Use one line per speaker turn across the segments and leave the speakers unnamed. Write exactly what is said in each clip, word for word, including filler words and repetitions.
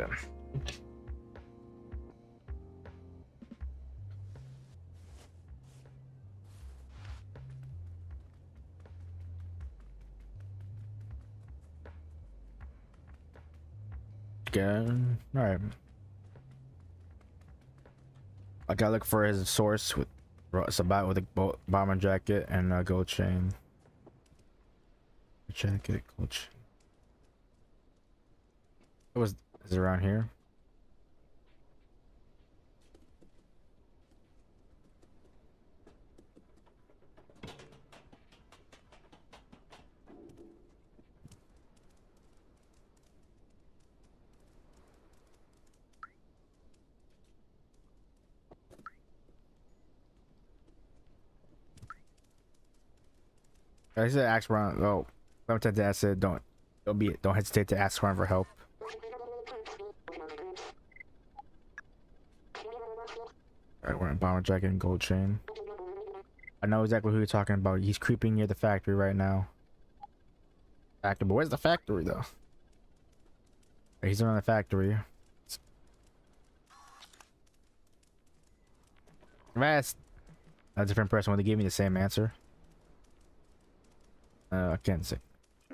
Yeah. Again. All right. I gotta look for his source with it's about with a bo bomber jacket and a gold chain. Jacket, gold chain. It was is it around here? I said ask around. Oh, don't tend to ask it. Don't don't be don't hesitate to ask around for help. Alright, we're in bomber jacket and gold chain. I know exactly who you're talking about. He's creeping near the factory right now. Factory, but where's the factory though? He's around the factory. If I asked a different person, would they give me the same answer? Uh, I can't say.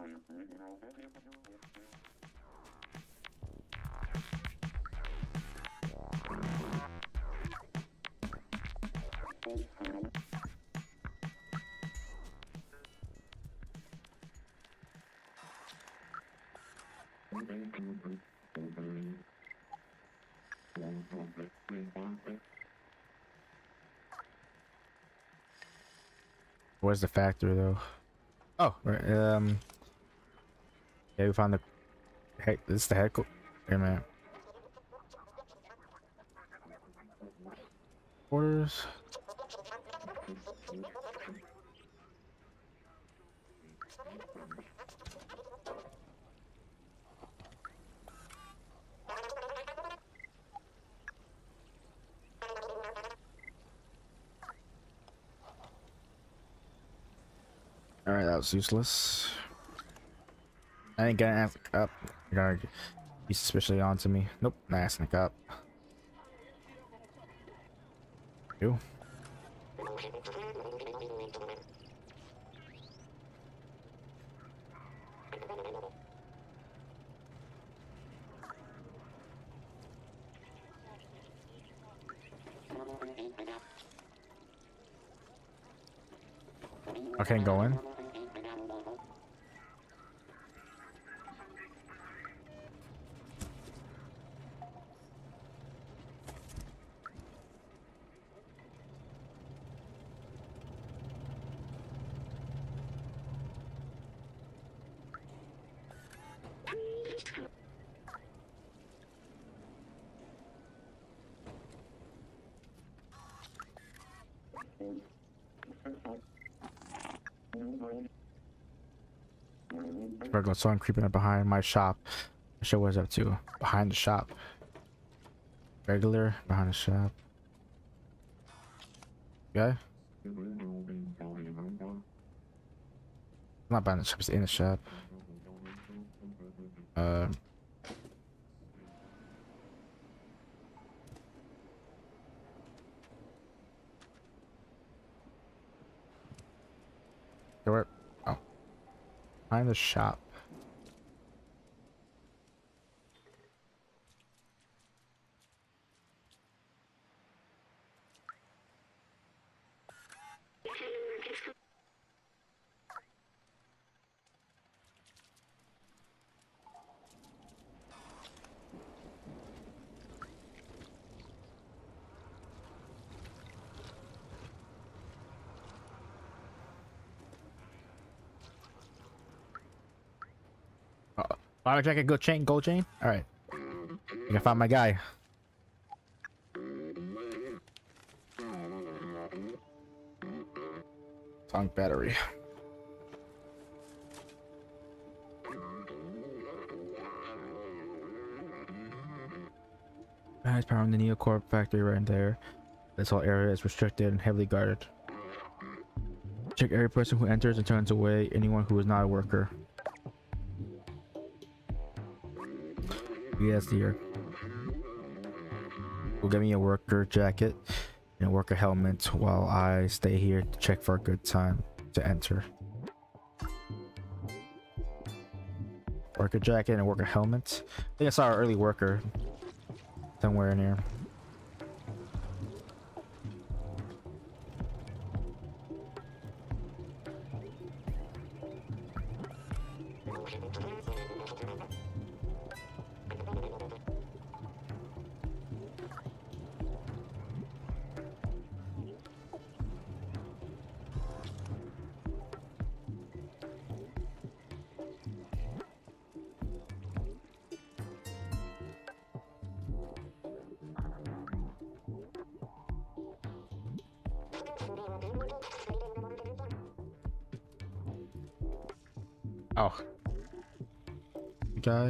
Where's the factory though? Oh, right, um, yeah, we found the. Hey, this is the head. Hey, man. Orders. All right, that was useless. I ain't gonna ask up. You're gonna be suspiciously on to me. Nope, not asking up. You. I can't go in. Regular someone creeping up behind my shop. I show what's up to behind the shop. Regular behind the shop. Okay. Not behind the shop, it's in the shop. Uh. Where? Oh. Behind the shop. Bomber jacket, gold chain, gold chain. All right, I can find my guy. Sonic battery. Guys, powering the Neocorp factory right there. This whole area is restricted and heavily guarded. Check every person who enters and turns away anyone who is not a worker. Yes, dear. We'll get me a worker jacket and a worker helmet while I stay here to check for a good time to enter. Worker jacket and worker helmet. I think I saw an early worker somewhere in here. Oh. Guy.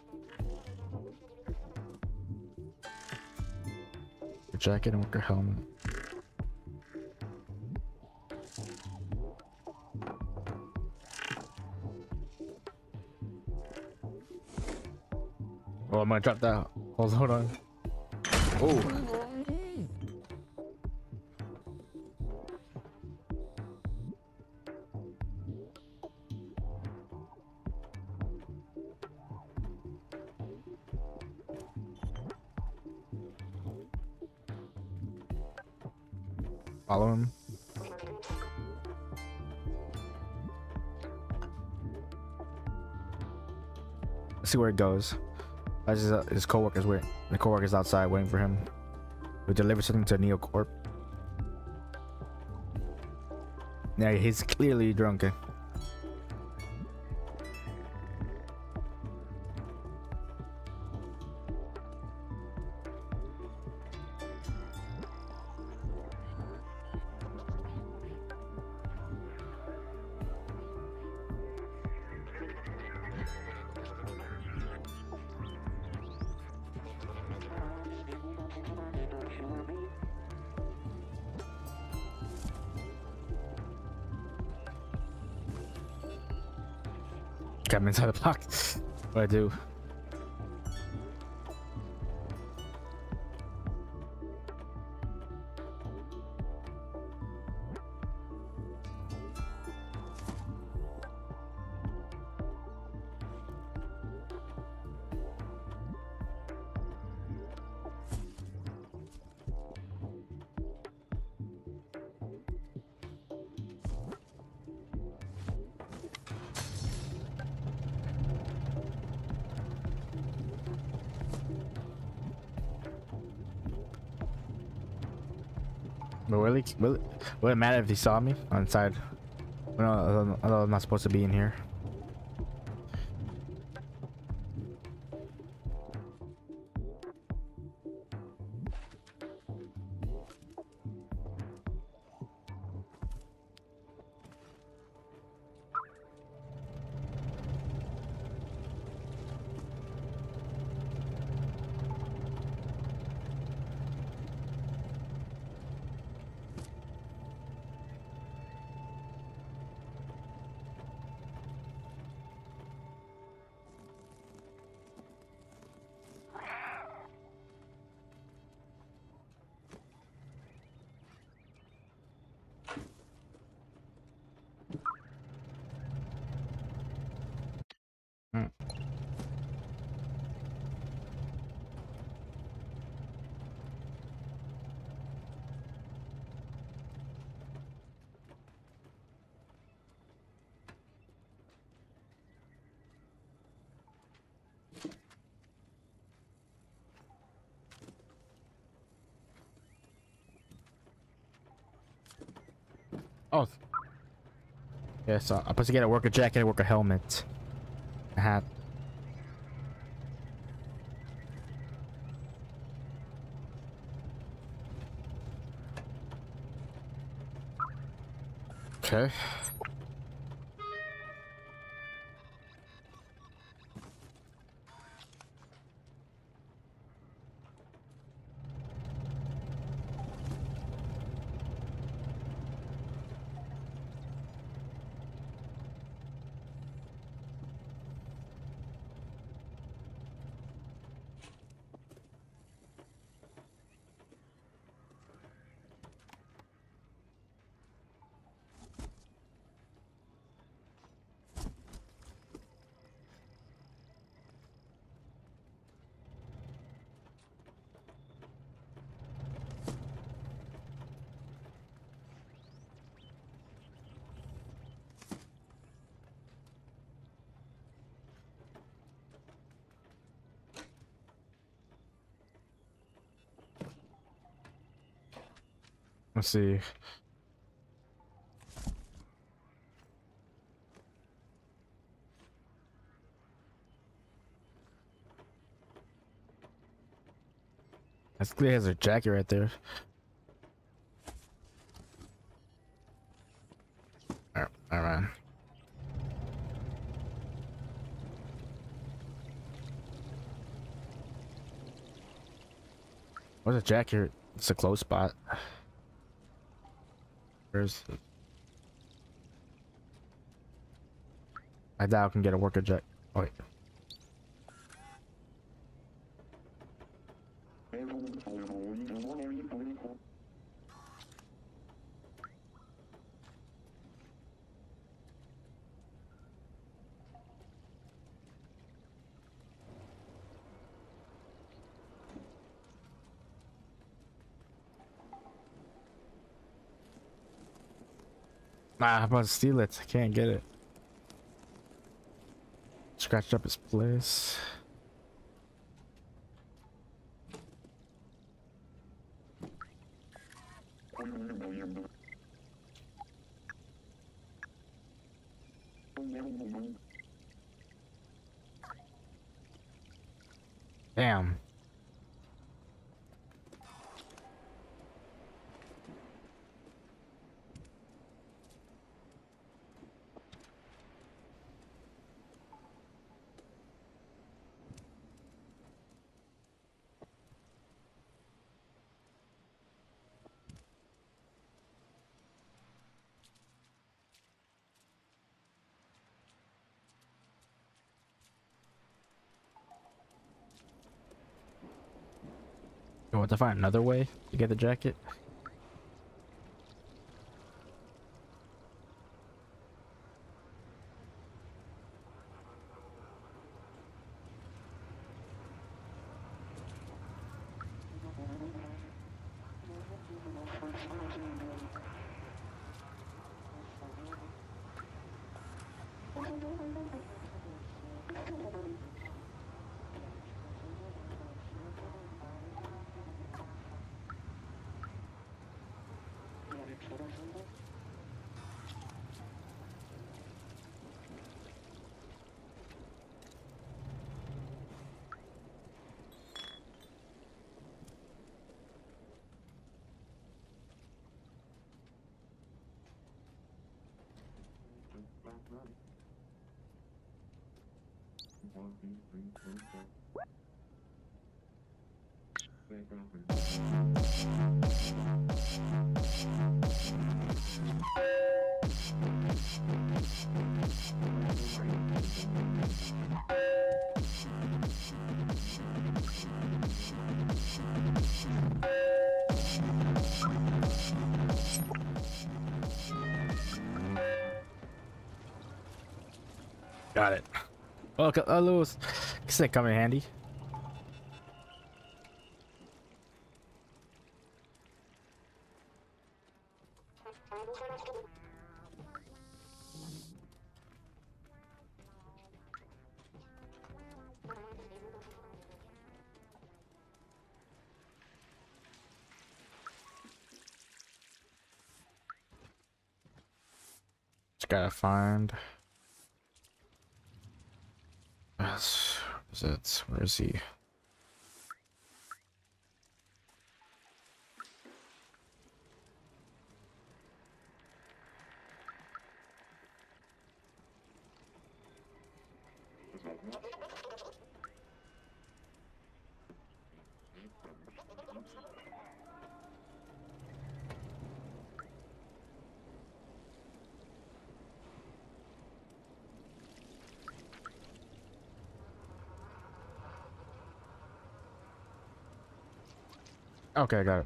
Your jacket and worker helmet. Oh, I'm gonna drop that. Hold, hold on. Oh. Follow him. Let's see where it goes. His, uh, his co-worker's waiting. The co-worker's outside waiting for him. We deliver something to Neocorp. Yeah, he's clearly drunk. Got him inside the box. What do I do? But will, he, will, it, will it matter if he saw me on the side? No, although I'm not supposed to be in here. Hmm. Oh. Yeah, so I'm supposed to get a worker jacket, a worker helmet, a hat. Okay. Let's see. That's clear has a jacket right there. Alright, alright. Where's the jacket? It's a close spot. Where's the... I doubt I can get a worker jack. Oh, wait. Nah, I'm about to steal it. I can't get it. Scratched up his place. Damn. You want to find another way to get the jacket? Got it. Well, uh, Lewis, guess that come in handy. Just gotta find. Yes. Is it? Where is he? Okay, I got it.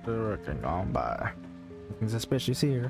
Looking on by. Nothing suspicious here.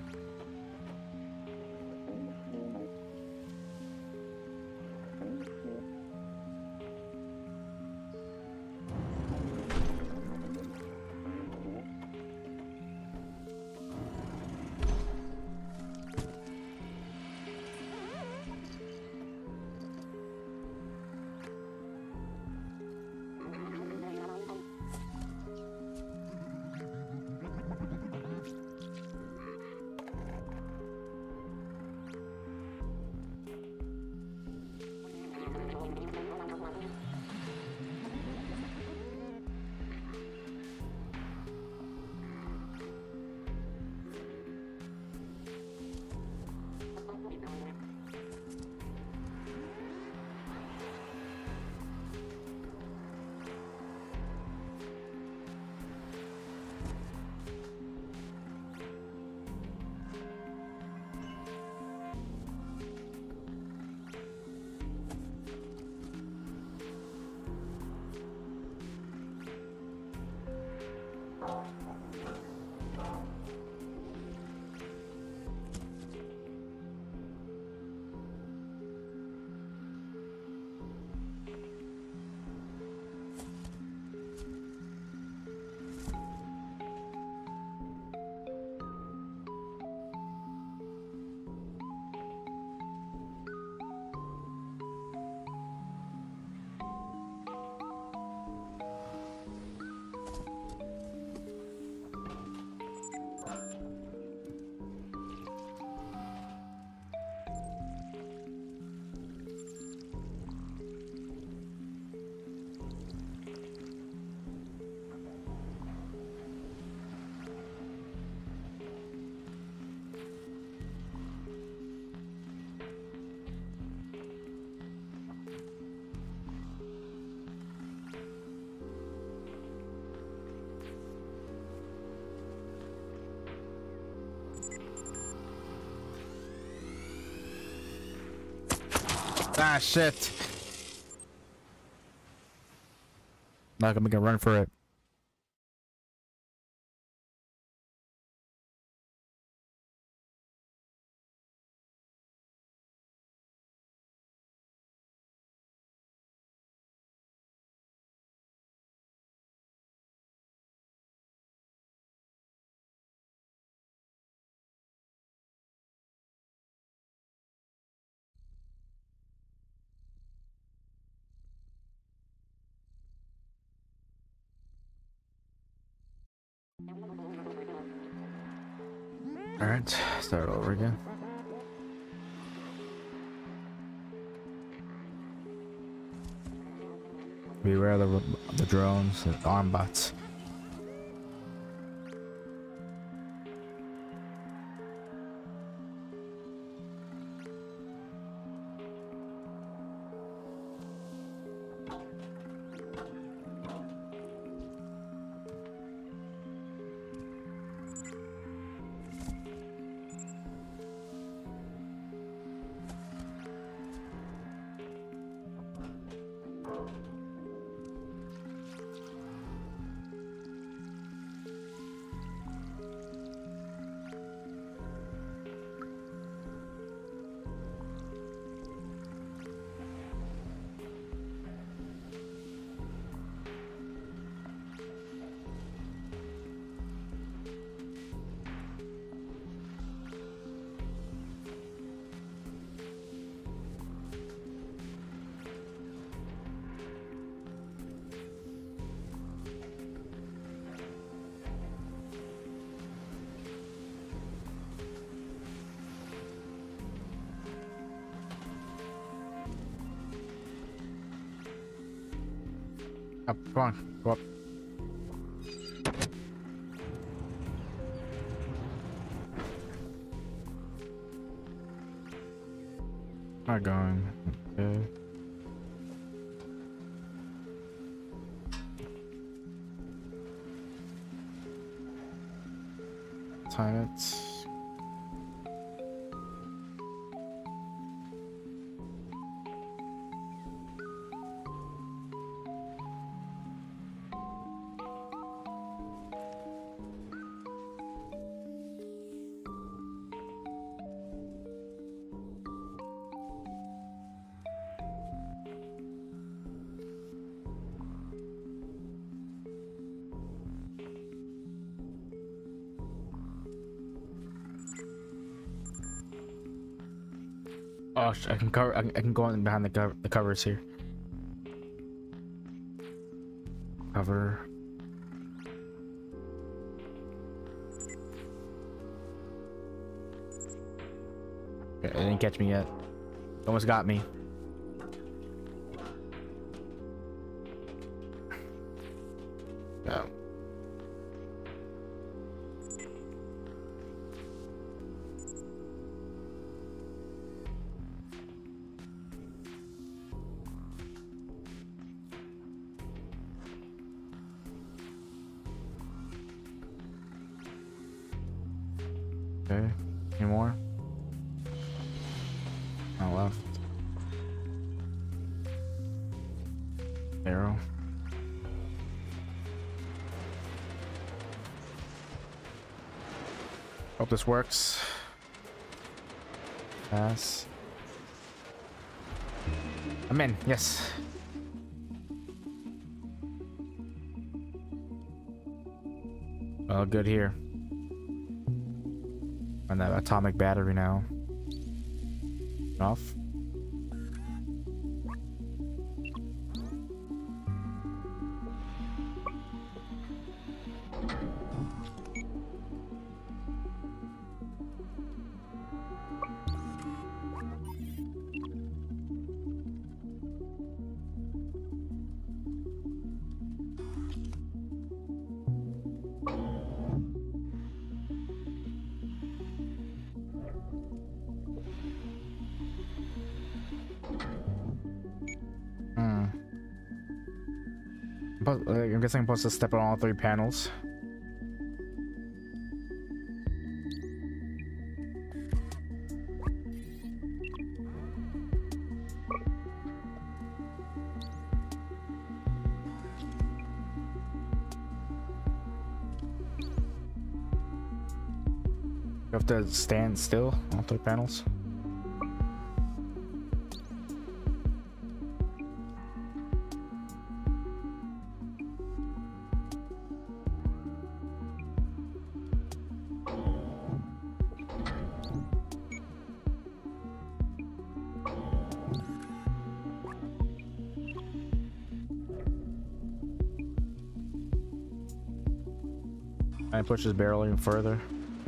Ah, shit. Not gonna make a run for it. All right, start over again. Beware of the, the drones and arm bots. Up, come on, go up. Not going. Okay. Time it. Oh, sh- I can cover. I can, I can go in behind the cover. The covers here. Cover. Okay, it didn't catch me yet. Almost got me. Yeah. Okay. Any more? Oh, left. Arrow. Hope this works. Pass. I'm in. Yes. Oh, good here. And that atomic battery now. Off. I'm guessing I'm supposed to step on all three panels. You have to stand still on all three panels. And push his barrel even further.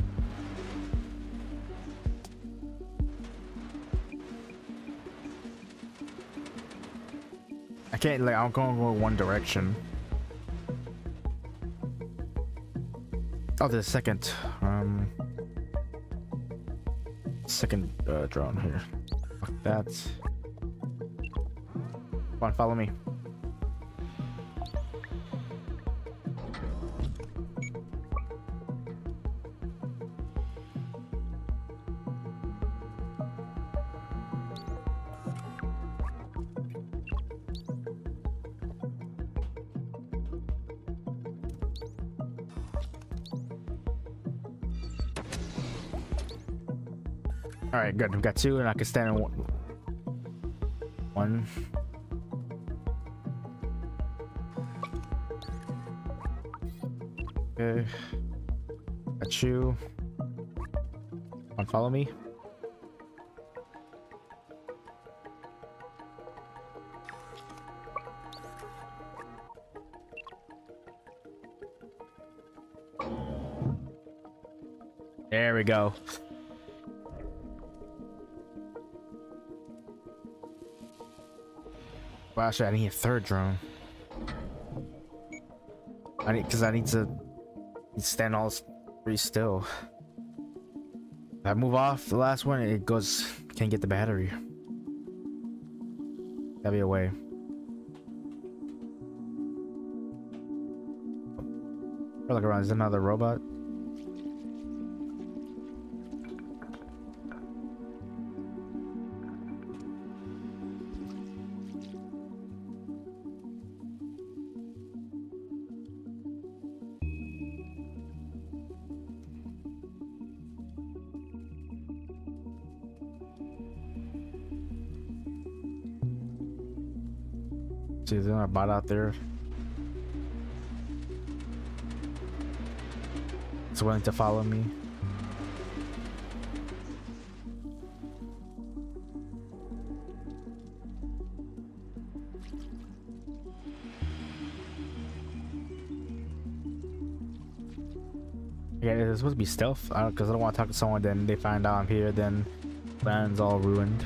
I can't, like, I'm going to go one direction. Oh, there's a second, um, second uh, drone here. Fuck that. Come on, follow me. All right, good. I've got two, and I can stand in one. One. Okay. Got you. Come on, follow me. There we go. Well, actually, I need a third drone. I need, because I need to stand all three still. If I move off the last one, it goes, can't get the battery. Gotta be a way. Oh, look around, is there another robot? See, there's another bot out there. It's willing to follow me. Yeah, it's supposed to be stealth. I don't, because I don't want to talk to someone. Then they find out I'm here. Then plan's all ruined.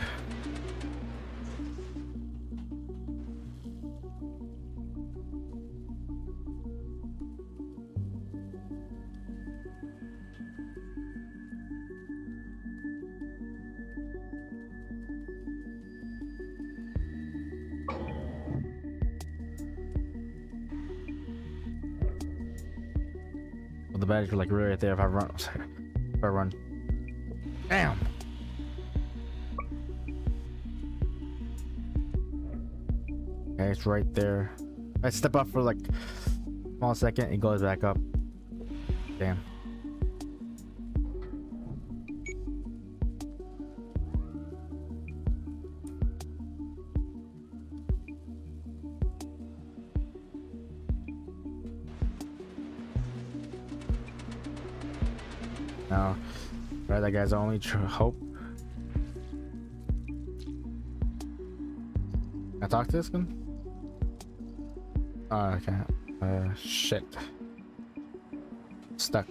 Well, the badge is like right there. If I run, if I run, damn. Okay, it's right there. I step up for like a small second, it goes back up. Damn. No, right, that guy's only tr hope. Can I talk to this one? Oh, I can't. Uh, shit. Stuck.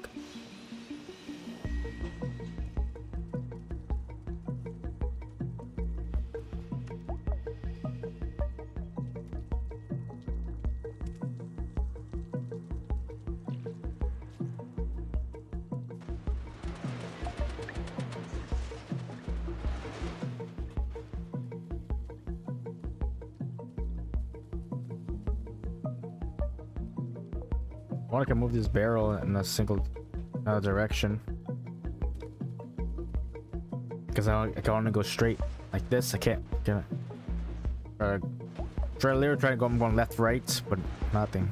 I wonder if I can move this barrel in a single uh, direction. Because I, I can only go straight like this. I can't. Can I? Uh, try literally trying to go. I'm going left, right, but nothing.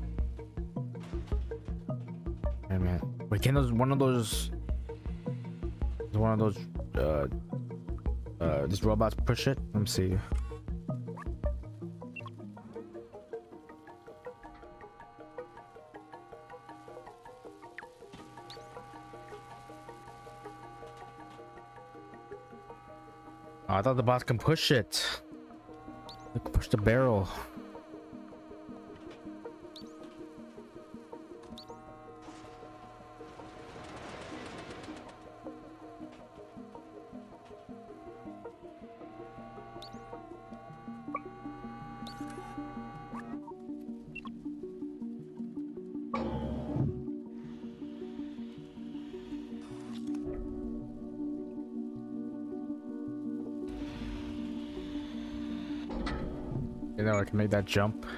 Hey man, wait, can those one of those one of those uh uh these robots push it? Let me see. Oh, I thought the boss can push it. They can push the barrel. You know, I can make that jump.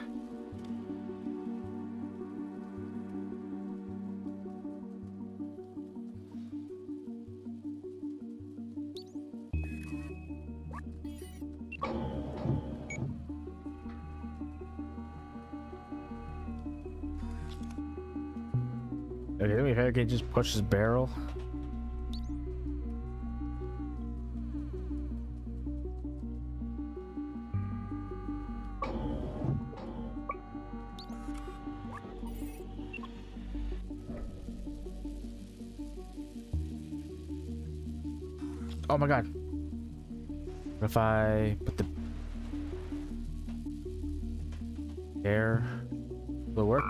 Okay, let me if I can just push this barrel. Oh my god. What if I put the air? Will it work?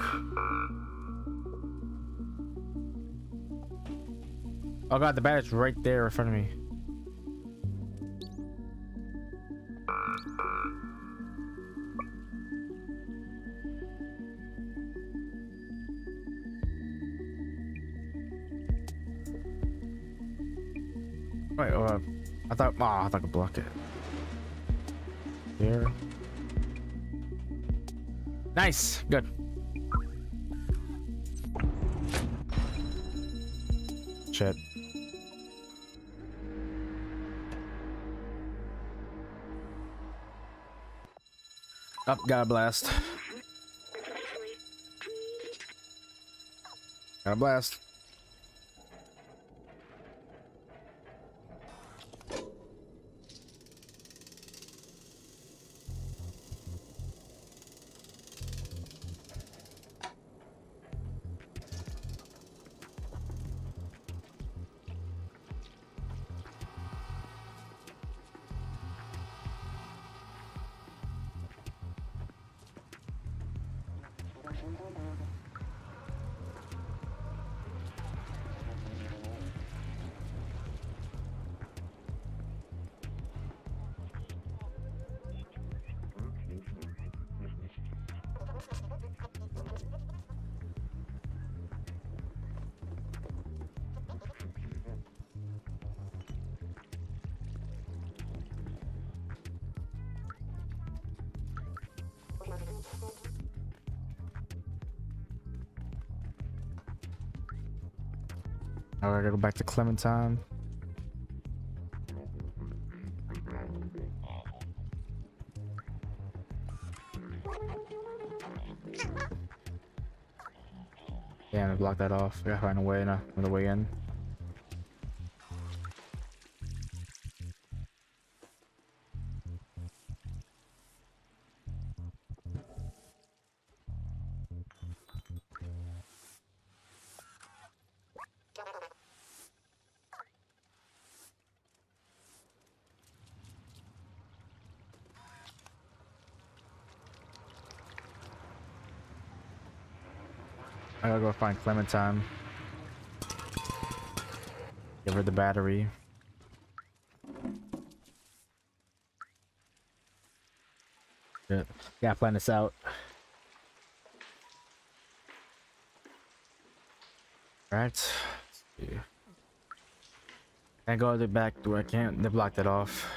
Oh god, the battery's right there in front of me. Wait, uh, I thought, oh, I thought I could block it. Here. Nice, good. Shit. Up, oh, got a blast. Got a blast. I gotta go back to Clementine. Damn, I blocked that off. I gotta find a way, no, another way in. I gotta go find Clementine. Give her the battery. Shit. Yeah, plan this out. Right. Can't go to the back door. I can't. They blocked it off.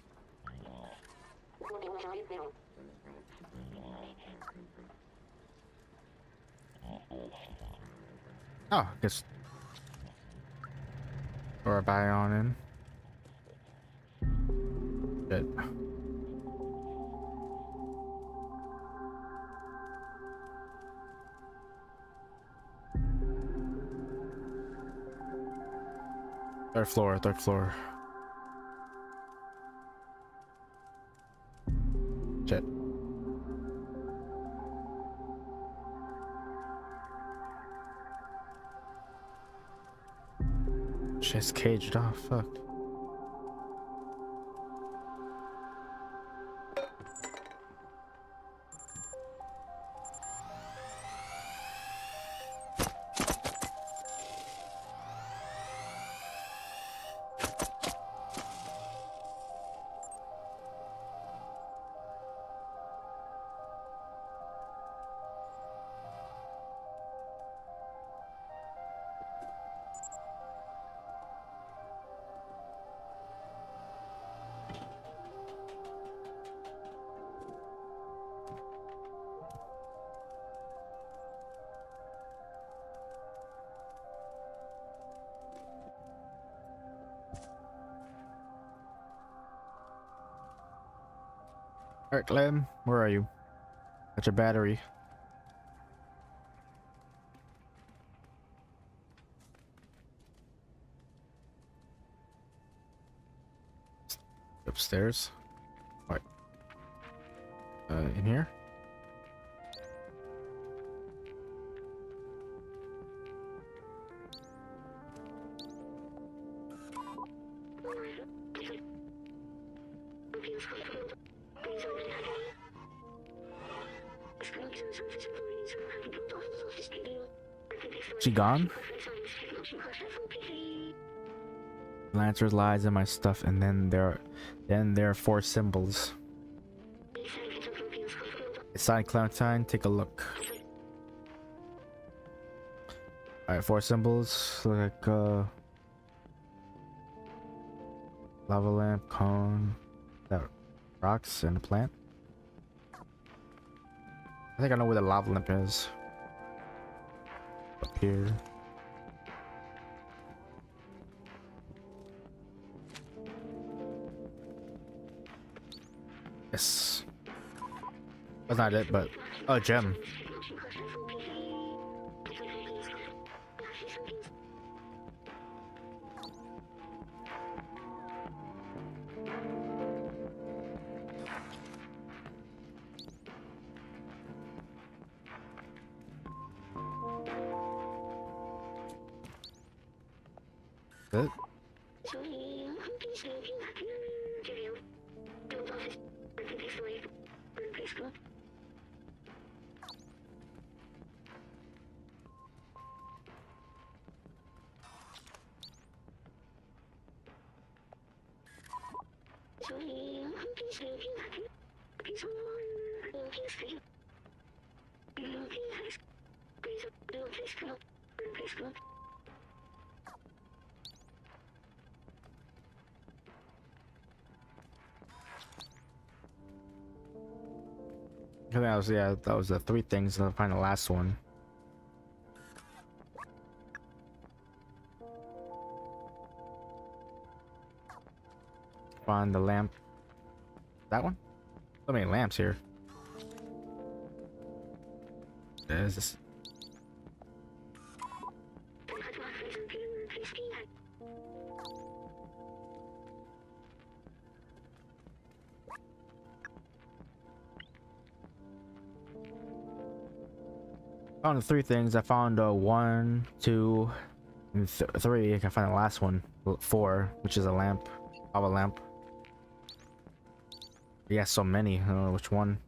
Oh, I guess. Or a buy on in. Shit. Third floor, third floor. Shit. Shit's caged off, fuck. Alright, Clem, where are you? Got your battery. Upstairs. What? Uh, in here? She gone? Lancer lies in my stuff, and then there, then there are four symbols. It's signed Clementine. Take a look. All right, four symbols like uh, lava lamp, cone, that rocks, and a plant. I think I know where the lava lamp is. Up here. Yes. That's not it, but oh, gem. It? I think that was, yeah, that was the three things, and I'll find the last one. find the lamp. That one? So many lamps here. What is this? Found the three things. I found uh, one, two, and th three. I can find the last one, four, which is a lamp, lava lamp. Yeah, so many. I don't know which one.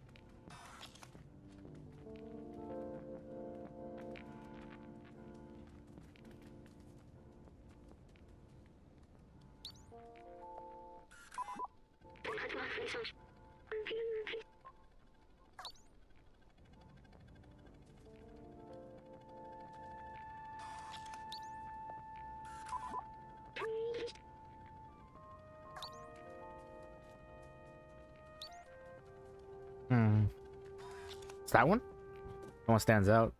Hmm. It's that one? That one stands out.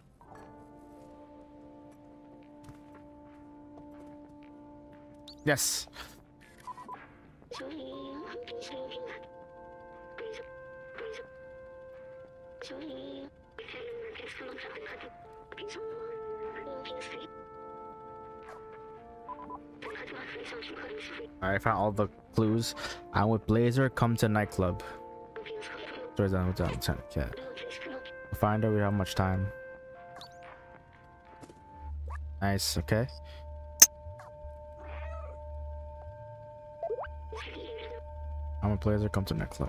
Yes. Alright, I found all the clues. I'm with Blazer. Come to nightclub. Stories on hotel. Cat. Find out we have much time. Nice. Okay. I'm a Blazer. Come to nightclub.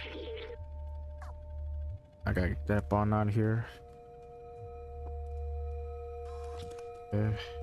I gotta get that bond out of here. Okay.